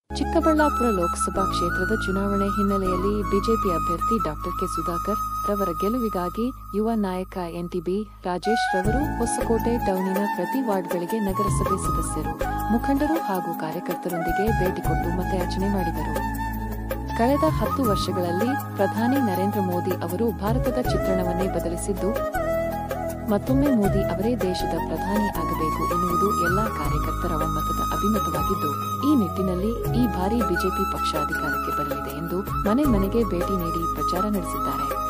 ಚಿಕ್ಕಬಳ್ಳಾಪುರ ಲೋಕಸಭಾ ಕ್ಷೇತ್ರದ ಚುನಾವಣೆ ಹಿನ್ನೆಲೆಯಲ್ಲಿ ಬಿಜೆಪಿ ಅಭ್ಯರ್ಥಿ ಡಾ ಕೆ ಸುಧಾಕರ್ ರವರ ಗೆಲುವಿಗಾಗಿ ಯುವ ನಾಯಕ ಎನ್ಟಿಬಿ ರಾಜೇಶ್ ರವರು ಹೊಸಕೋಟೆ ಟೌನಿನ ಪ್ರತಿ ವಾರ್ಡ್ಗಳಿಗೆ ನಗರಸಭೆ ಸದಸ್ಯರು, ಮುಖಂಡರು ಹಾಗೂ ಕಾರ್ಯಕರ್ತರೊಂದಿಗೆ ಭೇಟಿ ಕೊಟ್ಟು ಮತಯಾಚನೆ ಮಾಡಿದರು. ಕಳೆದ 10 ವರ್ಷಗಳಲ್ಲಿ ಪ್ರಧಾನಿ ನರೇಂದ್ರ ಮೋದಿ ಅವರು ಭಾರತದ ಚಿತ್ರಣವನ್ನೇ ಬದಲಿಸಿದ್ದು, ಮತ್ತೊಮ್ಮೆ ಮೋದಿ ಅವರೇ ದೇಶದ ಪ್ರಧಾನಿ ಆಗಬೇಕು ಎನ್ನುವುದು ಎಲ್ಲಾ ಕಾರ್ಯಕರ್ತರ ಒಮ್ಮತದ ಅಭಿಮತವಾಗಿದ್ದು, ಈ ನಿಟ್ಟಿನಲ್ಲಿ ಈ ಬಾರಿ ಬಿಜೆಪಿ ಪಕ್ಷ ಅಧಿಕಾರಕ್ಕೆ ಬರಲಿದೆ ಎಂದು ಮನೆ ಮನೆಗೆ ಭೇಟಿ ನೀಡಿ ಪ್ರಚಾರ ನಡೆಸಿದ್ದಾರೆ.